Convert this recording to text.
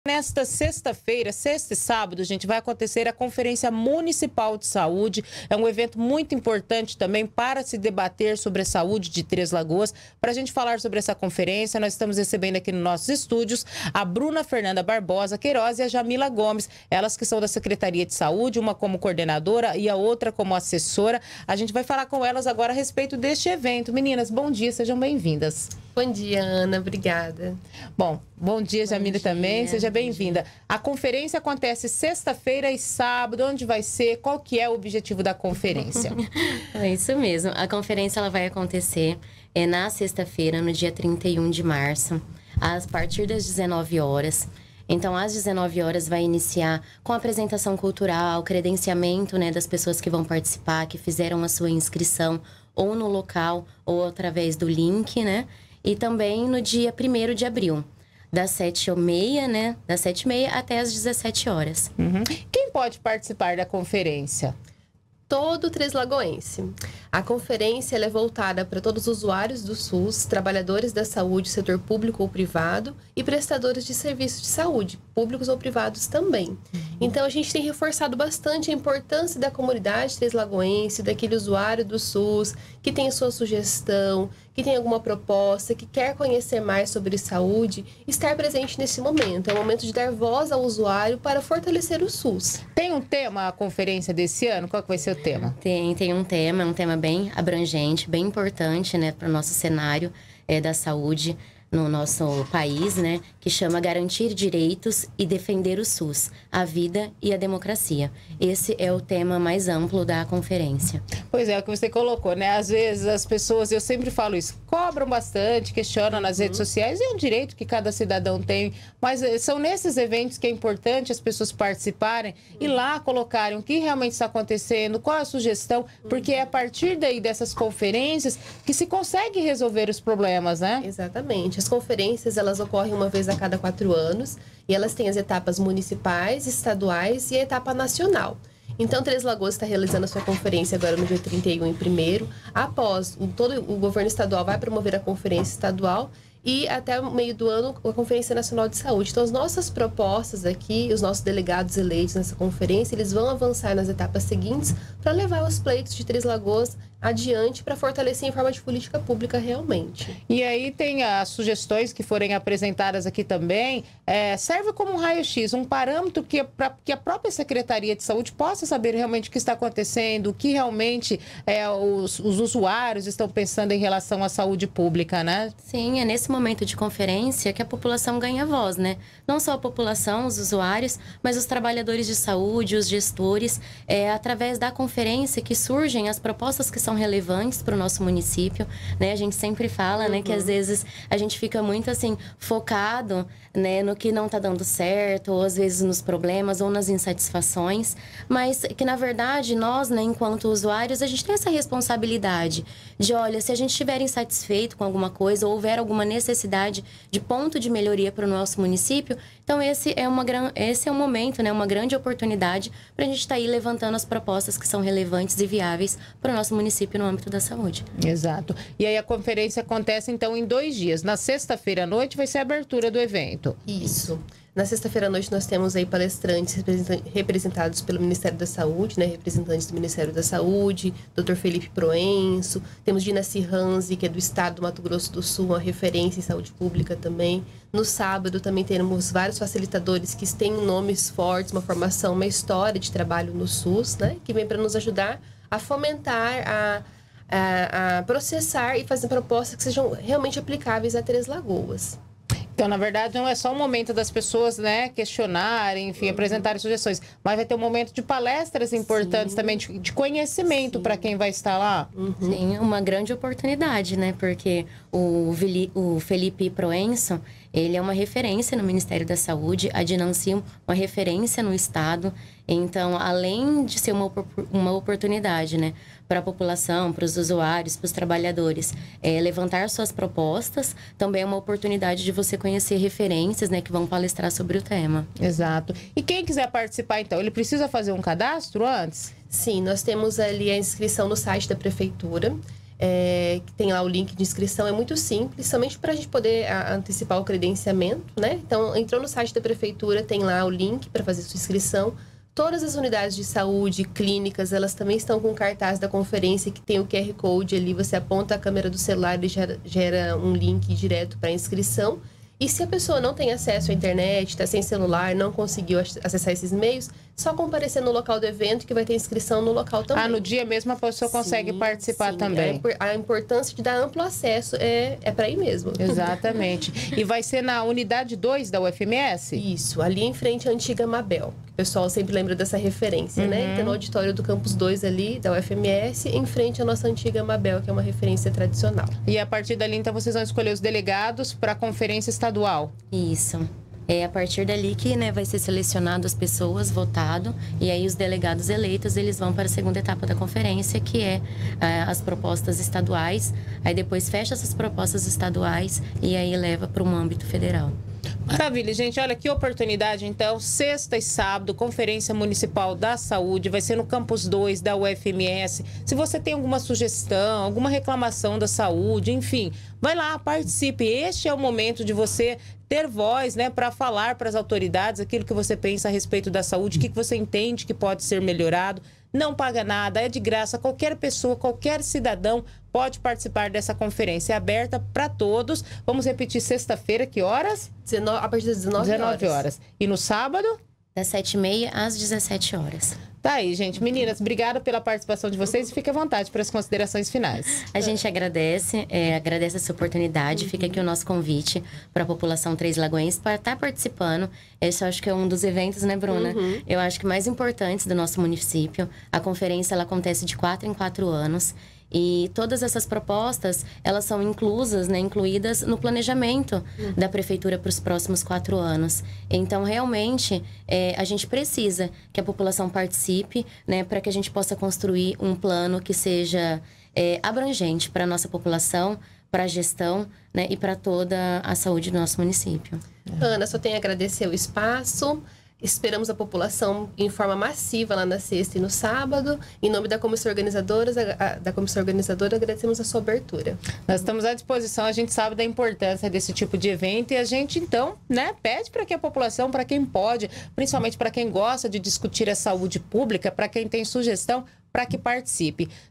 Nesta sexta-feira, sexta e sábado, gente, vai acontecer a Conferência Municipal de Saúde. É um evento muito importante também para se debater sobre a saúde de Três Lagoas. Para a gente falar sobre essa conferência, nós estamos recebendo aqui nos nossos estúdios a Bruna Fernanda Barbosa Queiroz e a Jamila Gomes. Elas que são da Secretaria de Saúde, uma como coordenadora e a outra como assessora. A gente vai falar com elas agora a respeito deste evento. Meninas, bom dia, sejam bem-vindas. Bom dia, Ana. Obrigada. Bom dia, Jamila, também. Seja bem-vinda. A conferência acontece sexta-feira e sábado. Onde vai ser? Qual que é o objetivo da conferência? É isso mesmo. A conferência ela vai acontecer na sexta-feira, no dia 31 de março, a partir das 19 horas. Então, às 19 horas vai iniciar com apresentação cultural, credenciamento, das pessoas que vão participar, que fizeram a sua inscrição ou no local ou através do link, E também no dia 1º de abril, das 7h30, Das 7h30 até as 17 horas. Quem pode participar da conferência? Todo treslagoense. A conferência ela é voltada para todos os usuários do SUS, trabalhadores da saúde, setor público ou privado e prestadores de serviços de saúde, públicos ou privados também. Então, a gente tem reforçado bastante a importância da comunidade treslagoense, daquele usuário do SUS que tem a sua sugestão, que tem alguma proposta, que quer conhecer mais sobre saúde, estar presente nesse momento. É o momento de dar voz ao usuário para fortalecer o SUS. Tem um tema a conferência desse ano? Qual que vai ser o tema? Tem um tema bem abrangente, bem importante, para o nosso cenário da saúde no nosso país, que chama Garantir Direitos e Defender o SUS, a Vida e a Democracia. Esse é o tema mais amplo da conferência. Pois é, o que você colocou, Às vezes as pessoas, eu sempre falo isso, cobram bastante, questionam nas redes sociais, e é um direito que cada cidadão tem, mas são nesses eventos que é importante as pessoas participarem e lá colocarem o que realmente está acontecendo, qual a sugestão, porque é a partir daí dessas conferências que se consegue resolver os problemas, Exatamente. As conferências, elas ocorrem uma vez a cada 4 anos e elas têm as etapas municipais, estaduais e a etapa nacional. Então, Três Lagoas está realizando a sua conferência agora no dia 31 em 1º. Após, todo o governo estadual vai promover a conferência estadual e até o meio do ano a Conferência Nacional de Saúde. Então, as nossas propostas aqui, os nossos delegados eleitos nessa conferência, eles vão avançar nas etapas seguintes para levar os pleitos de Três Lagoas adiante para fortalecer em forma de política pública realmente. E aí tem as sugestões que forem apresentadas aqui também, serve como um raio-x, um parâmetro que a própria Secretaria de Saúde possa saber realmente o que está acontecendo, o que realmente os usuários estão pensando em relação à saúde pública, Sim, é nesse momento de conferência que a população ganha voz, Não só a população, os usuários, mas os trabalhadores de saúde, os gestores, através da conferência que surgem as propostas que são relevantes para o nosso município, A gente sempre fala, que às vezes a gente fica muito assim focado, no que não está dando certo, ou às vezes nos problemas ou nas insatisfações, mas que na verdade nós, enquanto usuários, a gente tem essa responsabilidade de, olha, se a gente estiver insatisfeito com alguma coisa ou houver alguma necessidade de ponto de melhoria para o nosso município, então esse é um momento, uma grande oportunidade para a gente estar aí levantando as propostas que são relevantes e viáveis para o nosso município no âmbito da saúde. Exato. E aí a conferência acontece, então, em 2 dias. Na sexta-feira à noite vai ser a abertura do evento. Isso. Na sexta-feira à noite nós temos aí palestrantes representados pelo Ministério da Saúde, representantes do Ministério da Saúde, Dr. Felipe Proenço, temos Dina Cirranzi, que é do estado do Mato Grosso do Sul, uma referência em saúde pública também. No sábado também temos vários facilitadores que têm nomes fortes, uma formação, uma história de trabalho no SUS, que vem para nos ajudar a fomentar, a processar e fazer propostas que sejam realmente aplicáveis a Três Lagoas. Então, na verdade, não é só o momento das pessoas, questionarem, enfim, apresentarem sugestões, mas vai ter um momento de palestras importantes também, de conhecimento para quem vai estar lá. Sim, uma grande oportunidade, Porque o Felipe Proenço, ele é uma referência no Ministério da Saúde, a Dinanci, uma referência no Estado. Então, além de ser uma oportunidade, para a população, para os usuários, para os trabalhadores, levantar suas propostas, também é uma oportunidade de você conhecer referências, que vão palestrar sobre o tema. Exato. E quem quiser participar, então, ele precisa fazer um cadastro antes? Sim, nós temos ali a inscrição no site da Prefeitura. que tem lá o link de inscrição, é muito simples, somente para a gente poder antecipar o credenciamento, né? Então, entrou no site da prefeitura, tem lá o link para fazer sua inscrição. Todas as unidades de saúde, clínicas, elas também estão com cartaz da conferência que tem o QR Code ali, você aponta a câmera do celular e gera um link direto para inscrição. E se a pessoa não tem acesso à internet, está sem celular, não conseguiu acessar esses meios, só comparecer no local do evento que vai ter inscrição no local também. No dia mesmo a pessoa consegue participar também. A importância de dar amplo acesso é para aí mesmo. Exatamente. E vai ser na unidade 2 da UFMS? Isso, ali em frente à antiga Mabel. O pessoal sempre lembra dessa referência, né? Então, no auditório do Campus 2 ali, da UFMS, em frente à nossa antiga Mabel, que é uma referência tradicional. E a partir dali, então, vocês vão escolher os delegados para a conferência estadual? Isso. É a partir dali que, né, vai ser selecionado as pessoas, votado, e aí os delegados eleitos, eles vão para a segunda etapa da conferência, que é as propostas estaduais. Aí depois fecha essas propostas estaduais e aí leva para um âmbito federal. Maravilha, gente. Olha que oportunidade, então. Sexta e sábado, Conferência Municipal da Saúde. Vai ser no Campus 2 da UFMS. Se você tem alguma sugestão, alguma reclamação da saúde, enfim, vai lá, participe. Este é o momento de você ter voz, né, para falar para as autoridades aquilo que você pensa a respeito da saúde, o que você entende que pode ser melhorado. Não paga nada, é de graça. Qualquer pessoa, qualquer cidadão pode participar dessa conferência. É aberta para todos. Vamos repetir, sexta-feira, que horas? A partir das 19 horas. E no sábado? Das 7h30 às 17 horas. Tá aí, gente. Meninas, obrigada pela participação de vocês e fique à vontade para as considerações finais. A gente agradece essa oportunidade. Fica aqui o nosso convite para a população Três Lagoas para estar participando. Esse eu acho que é um dos eventos, né, Bruna? Eu acho que mais importantes do nosso município. A conferência ela acontece de 4 em 4 anos. E todas essas propostas, elas são inclusas, né, incluídas no planejamento da prefeitura para os próximos 4 anos. Então, realmente, a gente precisa que a população participe, né, para que a gente possa construir um plano que seja abrangente para a nossa população, para a gestão, né, e para toda a saúde do nosso município. Ana, só tenho a agradecer o espaço. Esperamos a população em forma massiva lá na sexta e no sábado. Em nome da comissão organizadora, agradecemos a sua abertura. Nós estamos à disposição, a gente sabe da importância desse tipo de evento e a gente, então, né, pede para que a população, para quem pode, principalmente para quem gosta de discutir a saúde pública, para quem tem sugestão, para que participe.